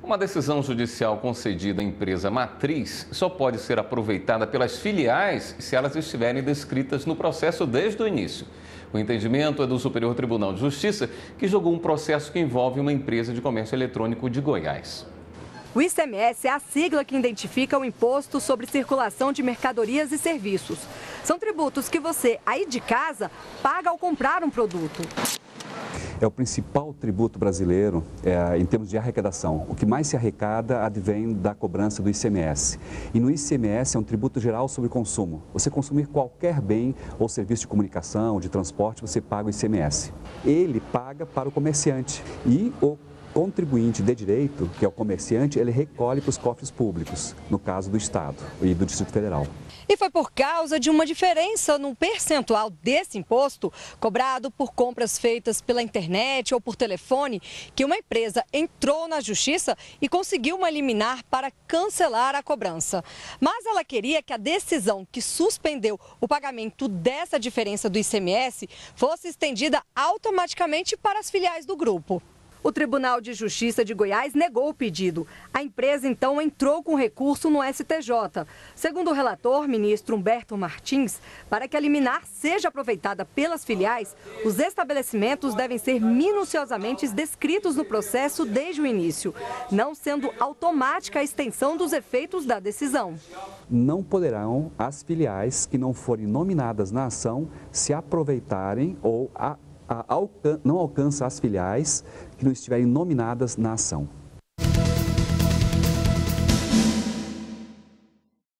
Uma decisão judicial concedida à empresa matriz só pode ser aproveitada pelas filiais se elas estiverem descritas no processo desde o início. O entendimento é do Superior Tribunal de Justiça, que julgou um processo que envolve uma empresa de comércio eletrônico de Goiás. O ICMS é a sigla que identifica o Imposto sobre Circulação de Mercadorias e Serviços. São tributos que você, aí de casa, paga ao comprar um produto. É o principal tributo brasileiro em termos de arrecadação. O que mais se arrecada advém da cobrança do ICMS. E no ICMS é um tributo geral sobre consumo. Você consumir qualquer bem ou serviço de comunicação, de transporte, você paga o ICMS. Ele paga para o comerciante e o contribuinte de direito, que é o comerciante, ele recolhe para os cofres públicos, no caso do Estado e do Distrito Federal. E foi por causa de uma diferença no percentual desse imposto, cobrado por compras feitas pela internet ou por telefone, que uma empresa entrou na justiça e conseguiu uma liminar para cancelar a cobrança. Mas ela queria que a decisão que suspendeu o pagamento dessa diferença do ICMS fosse estendida automaticamente para as filiais do grupo. O Tribunal de Justiça de Goiás negou o pedido. A empresa, então, entrou com recurso no STJ. Segundo o relator, ministro Humberto Martins, para que a liminar seja aproveitada pelas filiais, os estabelecimentos devem ser minuciosamente descritos no processo desde o início, não sendo automática a extensão dos efeitos da decisão. Não poderão as filiais que não forem nominadas na ação se aproveitarem ou não alcança as filiais que não estiverem nominadas na ação.